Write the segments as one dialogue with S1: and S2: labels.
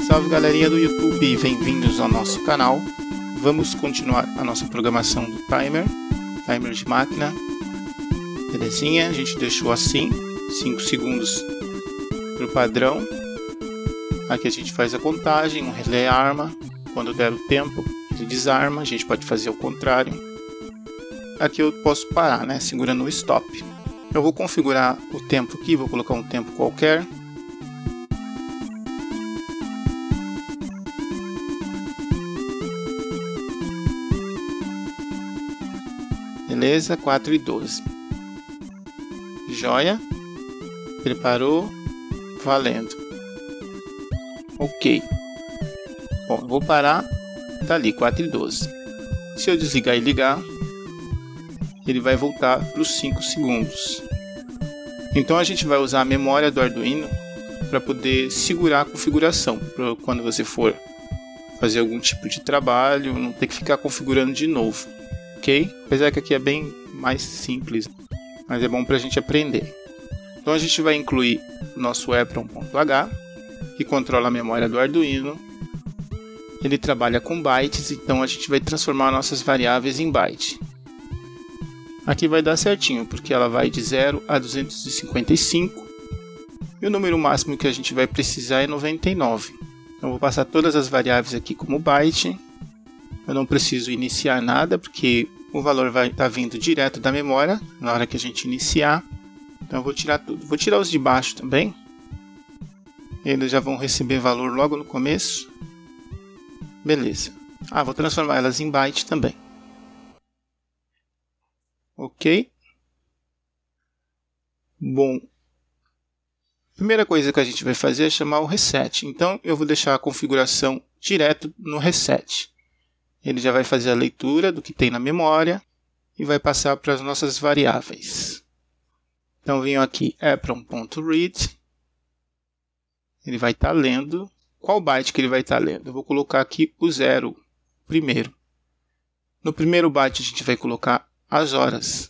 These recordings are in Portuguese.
S1: Salve galerinha do YouTube, bem-vindos ao nosso canal. Vamos continuar a nossa programação do timer de máquina. Belezinha, a gente deixou assim, 5 segundos para o padrão. Aqui a gente faz a contagem, um relé arma. Quando der o tempo, ele desarma. A gente pode fazer o contrário. Aqui eu posso parar, né, segurando o stop. Eu vou configurar o tempo aqui, vou colocar um tempo qualquer. Beleza, 4:12. Joia. Preparou. Valendo. Ok. Bom, eu vou parar. Tá ali, 4:12. Se eu desligar e ligar, ele vai voltar para os 5 segundos. Então a gente vai usar a memória do Arduino para poder segurar a configuração. Para quando você for fazer algum tipo de trabalho, não ter que ficar configurando de novo. Ok? Apesar que aqui é bem mais simples, mas é bom para a gente aprender. Então a gente vai incluir o nosso EPROM.h, que controla a memória do Arduino. Ele trabalha com bytes, então a gente vai transformar nossas variáveis em byte. Aqui vai dar certinho, porque ela vai de 0 a 255. E o número máximo que a gente vai precisar é 99. Então vou passar todas as variáveis aqui como byte. Eu não preciso iniciar nada, porque o valor vai estar vindo direto da memória na hora que a gente iniciar. Então eu vou tirar tudo. Vou tirar os de baixo também. Eles já vão receber valor logo no começo. Beleza. Vou transformar elas em byte também. Ok. Bom. Primeira coisa que a gente vai fazer é chamar o reset. Então eu vou deixar a configuração direto no reset. Ele já vai fazer a leitura do que tem na memória e vai passar para as nossas variáveis. Então venho aqui EPROM.read. Ele vai estar lendo. Qual byte que ele vai estar lendo? Eu vou colocar aqui o 0 primeiro. No primeiro byte a gente vai colocar as horas.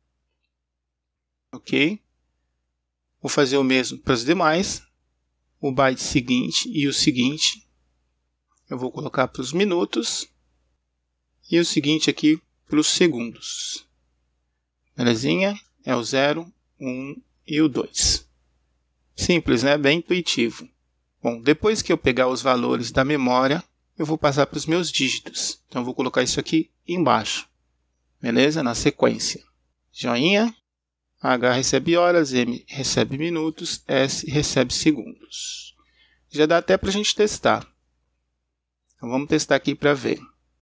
S1: Ok? Vou fazer o mesmo para os demais. O byte seguinte e o seguinte eu vou colocar para os minutos. E o seguinte aqui para os segundos. Belezinha? É o 0, 1 e o 2. Simples, né? Bem intuitivo. Bom, depois que eu pegar os valores da memória, eu vou passar para os meus dígitos. Então eu vou colocar isso aqui embaixo. Beleza? Na sequência. Joinha. H recebe horas, M recebe minutos, S recebe segundos. Já dá até para a gente testar. Então vamos testar aqui para ver.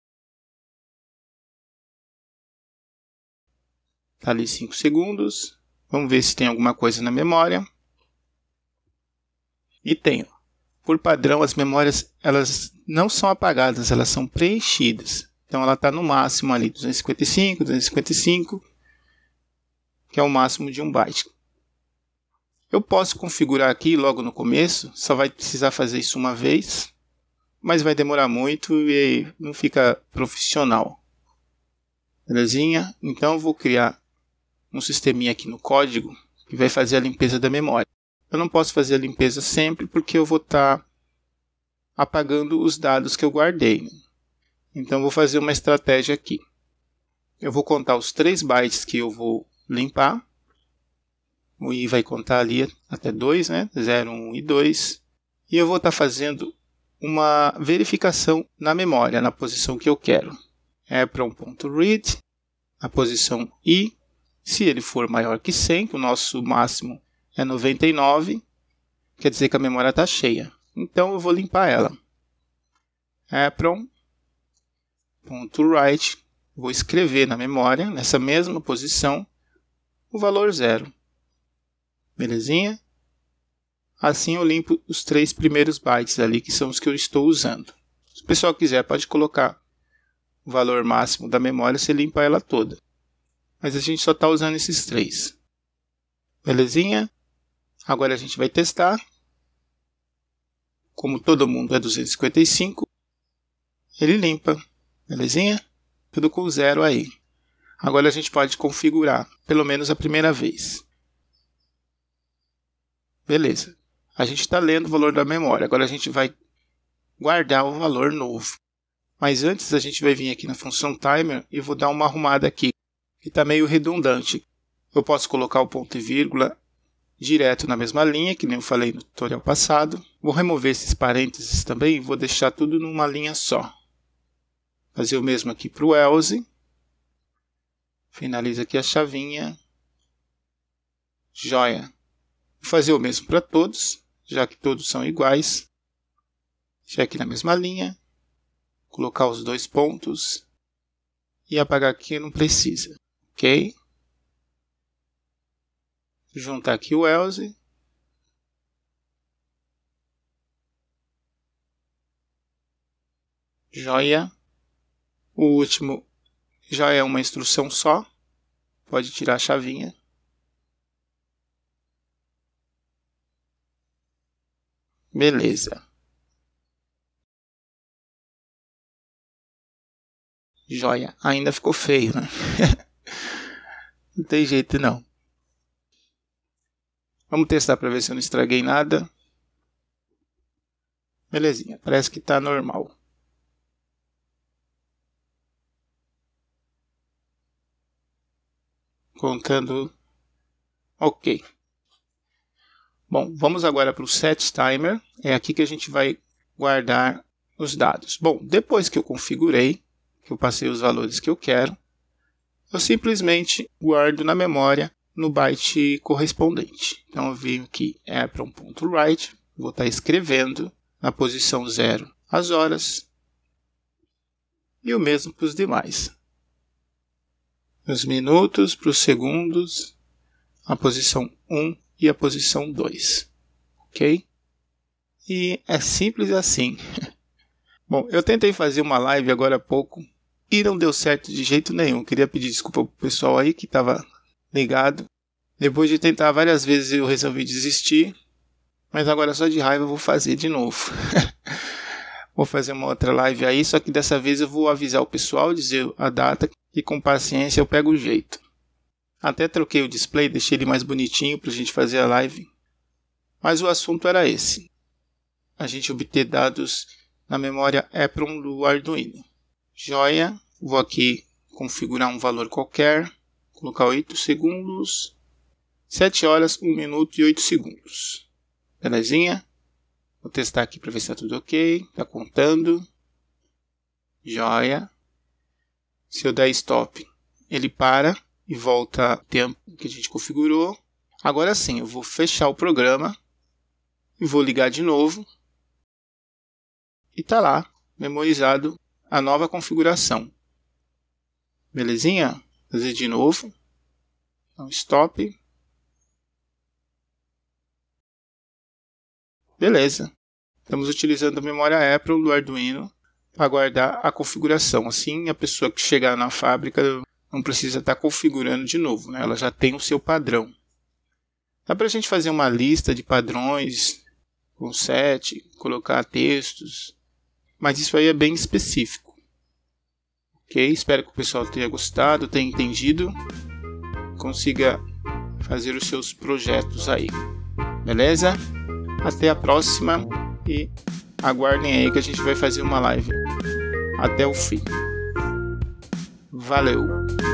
S1: Está ali 5 segundos. Vamos ver se tem alguma coisa na memória. E tem. Por padrão, as memórias elas não são apagadas, elas são preenchidas. Então ela está no máximo ali, 255, 255, que é o máximo de 1 byte. Eu posso configurar aqui logo no começo, só vai precisar fazer isso uma vez, mas vai demorar muito e não fica profissional. Belezinha? Então eu vou criar um sisteminha aqui no código que vai fazer a limpeza da memória. Eu não posso fazer a limpeza sempre porque eu vou estar apagando os dados que eu guardei. Então eu vou fazer uma estratégia aqui. Eu vou contar os 3 bytes que eu vou limpar. O I vai contar ali até 2, né? 0, 1 e 2. E eu vou estar fazendo uma verificação na memória, na posição que eu quero. EPROM.read, a posição I. Se ele for maior que 100, que o nosso máximo é 99, quer dizer que a memória está cheia. Então eu vou limpar ela. EPROM.write, vou escrever na memória, nessa mesma posição, o valor 0. Belezinha? Assim eu limpo os 3 primeiros bytes ali, que são os que eu estou usando. Se o pessoal quiser, pode colocar o valor máximo da memória, você limpa ela toda. Mas a gente só está usando esses 3. Belezinha? Agora a gente vai testar. Como todo mundo é 255, ele limpa. Belezinha? Tudo com 0 aí. Agora a gente pode configurar, pelo menos a primeira vez. Beleza. A gente está lendo o valor da memória. Agora a gente vai guardar o valor novo. Mas antes a gente vai vir aqui na função timer e vou dar uma arrumada aqui, que está meio redundante. Eu posso colocar o ponto e vírgula direto na mesma linha, que nem eu falei no tutorial passado. Vou remover esses parênteses também e vou deixar tudo numa linha só. Fazer o mesmo aqui para o else. Finaliza aqui a chavinha. Joia. Vou fazer o mesmo para todos, já que todos são iguais. Deixar aqui na mesma linha. Colocar os 2 pontos. E apagar aqui não precisa. Ok? Juntar aqui o else. Joia. O último já é uma instrução só. Pode tirar a chavinha. Beleza. Joia. Ainda ficou feio, né? Não tem jeito não. Vamos testar para ver se eu não estraguei nada. Belezinha. Parece que está normal. Contando. Ok. Bom, vamos agora para o set timer. É aqui que a gente vai guardar os dados. Bom, depois que eu configurei, que eu passei os valores que eu quero, eu simplesmente guardo na memória no byte correspondente. Então eu venho aqui apron.write, vou estar escrevendo na posição 0 as horas e o mesmo para os demais. Os minutos para os segundos, a posição 1 e a posição 2. Ok? E é simples assim. Bom, eu tentei fazer uma live agora há pouco e não deu certo de jeito nenhum. Queria pedir desculpa para o pessoal aí que estava ligado. Depois de tentar várias vezes eu resolvi desistir. Mas agora só de raiva eu vou fazer de novo. Vou fazer uma outra live aí, só que dessa vez eu vou avisar o pessoal, dizer a data e com paciência eu pego o jeito. Até troquei o display, deixei ele mais bonitinho para a gente fazer a live. Mas o assunto era esse. A gente obter dados na memória EPROM do Arduino. Joia. Vou aqui configurar um valor qualquer. Colocar 8 segundos. 7 horas, 1 minuto e 8 segundos. Belezinha? Vou testar aqui para ver se está tudo ok. Está contando. Joia. Se eu der stop, ele para e volta ao tempo que a gente configurou. Agora sim, eu vou fechar o programa e vou ligar de novo. E está lá, memorizado a nova configuração. Belezinha? Vou fazer de novo. Então, stop. Beleza. Estamos utilizando a memória EPROM do Arduino para guardar a configuração. Assim, a pessoa que chegar na fábrica não precisa estar configurando de novo, né? Ela já tem o seu padrão. Dá para a gente fazer uma lista de padrões com set, colocar textos, mas isso aí é bem específico. Ok? Espero que o pessoal tenha gostado, tenha entendido, consiga fazer os seus projetos aí. Beleza? Até a próxima e aguardem aí que a gente vai fazer uma live até o fim. Valeu!